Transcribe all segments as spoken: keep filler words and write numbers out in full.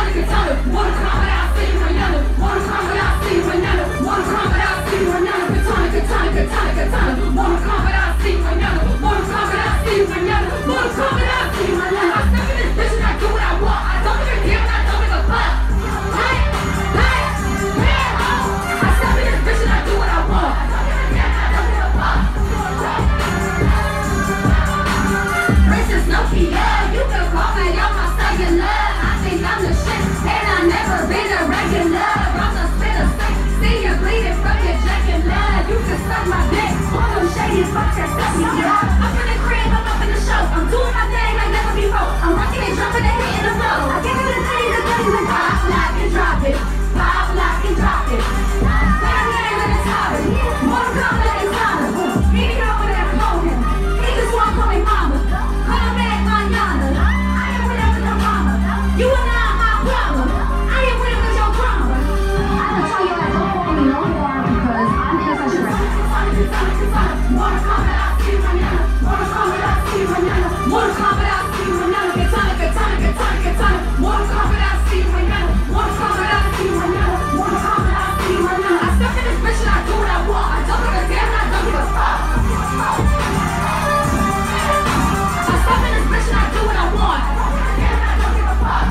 Katana, Katana, wanna come but I see mañana, wanna come but I see mañana, wanna come but I see mañana, Katana, Katana, Katana, Katana, wanna come but I see mañana, wanna come but I see mañana, wanna come but I see mañana. I step in this bitch and I do what I want. I don't even care and I don't give a fuck. Hey, hey, hey, ho. I step in this bitch and I do what I want. I don't even care and I don't give a fuck. Princess Nokia, you can call me on my cellular. I think I'm the shit and I never been a regular. I'm the spitter stick, see you bleeding from your jugular. You can suck my dick, all them shady fucks that suck me up. I'm in the crib, I'm up in the show. I'm doing my thing like never before. I'm rocking and jumping and hitting the flow. I give it the thing, the thing, the pop, lock and drop it. Pop, lock and drop it. Bang, bang, let it top it. More come, let it top it. He be over there floating. He just want to call me mama. Call back mañana. I ain't with it with your mama. You are not my problem. I ain't with it with your drama. I will tell you that don't call me no more because I'm innocent shit right now. Wanna come but I see mañana. Wanna come but I see mañana. Wanna come but I see mañana. Katana, Katana, Katana, Katana. Wanna come but I see mañana. Wanna come but I see mañana. Wanna come but I see mañana. I step in this bitch and I do what I want. I don't give a damn and I don't give a fuck. I step in this bitch and I do what I want. I don't give a damn and I don't give a fuck.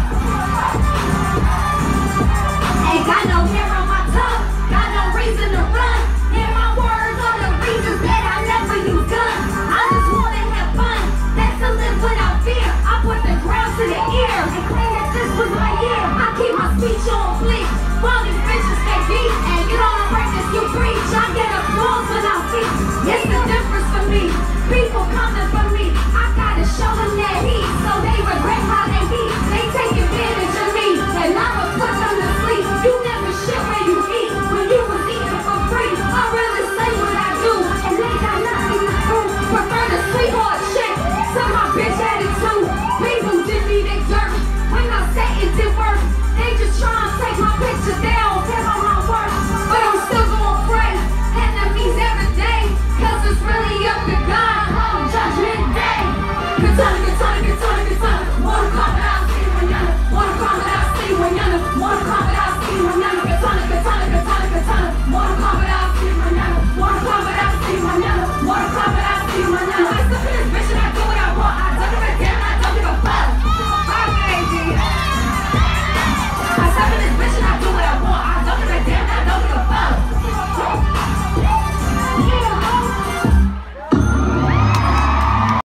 Ain't got no hair on my tongue. Got no reason to run. Hear my words on the reasons that I never use guns. I just wanna have fun. That's to live without fear. I put the ground to the ear and claim that this was my year. I keep my speech on fleek. While these bitches stay deep and get on the practice you preach. I get applause when I speak. It's the difference for me. People coming for me. I gotta show them that heat so they regret how they be. They take advantage of me and I'ma put them to sleep. You never shit where you eat when you was eating for free. I really say what I do and they got nothing to prove. Prefer the sweetheart shit to my bitch attitude. People did me they dirt when I say it did work. They just try and take my picture down, give on my work. But I'm still gonna pray enemies every day. Cause it's really up to God on Judgment Day. Katana, Katana, Katana, Katana. Wanna come but I see mañana. Wanna come but I